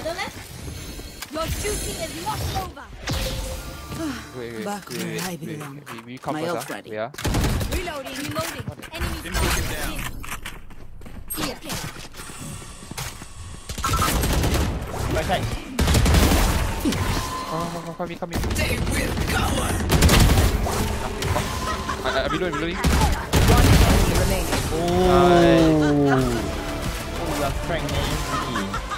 Your duty is not over. Back where I belong. We come My first, ult ready. Yeah. Reloading. Enemy down. here. Right side. Coming. I'm reloading. One enemy remaining. Oh, you are pregnant.